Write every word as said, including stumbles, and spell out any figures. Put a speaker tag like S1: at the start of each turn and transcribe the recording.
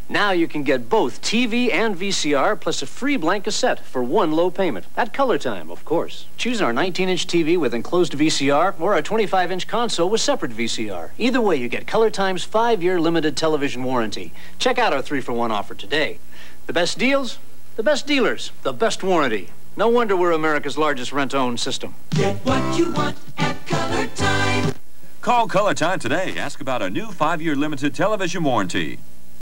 S1: Now you can get both T V and V C R plus a free blank cassette for one low payment. At Colortyme, of course. Choose our nineteen inch T V with enclosed V C R or our twenty-five inch console with separate V C R. Either way, you get Colortyme's five year limited television warranty. Check out our three for one offer today. The best deals, the best dealers, the best warranty. No wonder we're America's largest rent-own system.
S2: Get what you want at Colortyme.
S3: Call Colortyme today. Ask about a new five year limited television warranty.